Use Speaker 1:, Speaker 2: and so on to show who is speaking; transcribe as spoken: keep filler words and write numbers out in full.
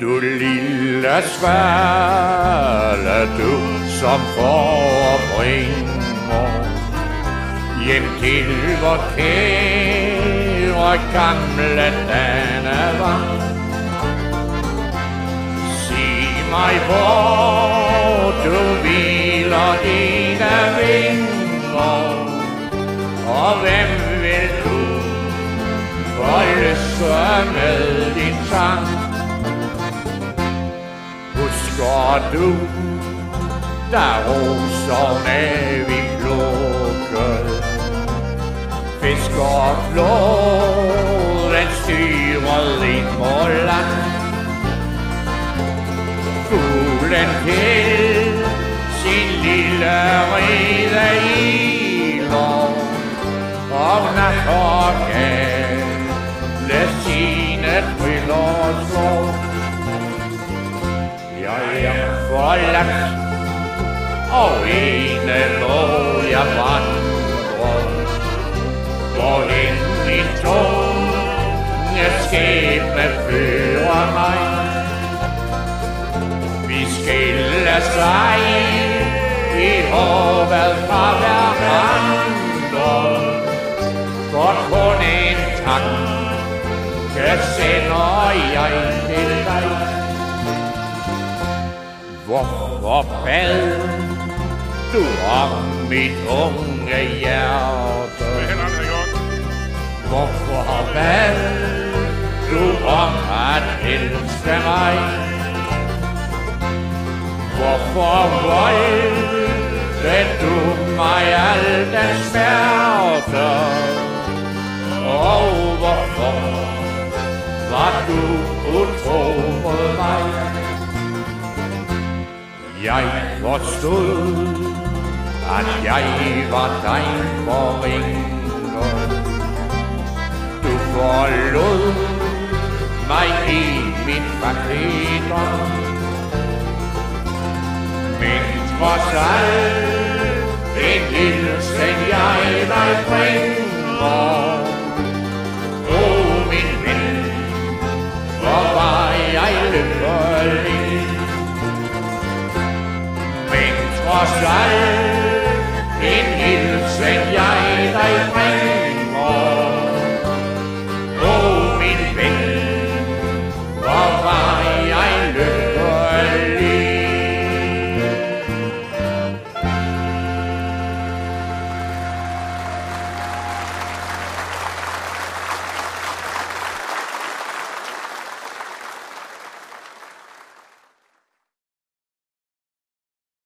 Speaker 1: Du lille svale, du som forbringer hjem til vor kære gamle Dannevang. Sig mig, hvor du hviler dine vinger, og hvem vil du forløse med din sang? Husker du, da roserne vi plukkede, fiskerflåden styrede ind på land? Fuglen til sin lille rede iler, og nattergale sine triller slår. Jeg er forladt, og ene hvor jeg vandrer, hvorhen min tunge skæbne fører mig. Vi skilles ej i håbet fra hverandre, for kun en tanke sender jeg til dig. Hvorfor bad du om mit unge hjerte? Hvorfor bad du om at elske mig? Hvorfor voldte du mig al den smerte? Og hvorfor var du utro mod mig? Jeg forstod, at jeg var dig forringer. Du forlod mig i min fattigdom, men trods alt en hilsen jeg dig bringer. Åh, min ven, hvor var jeg lykkelig. Trods alt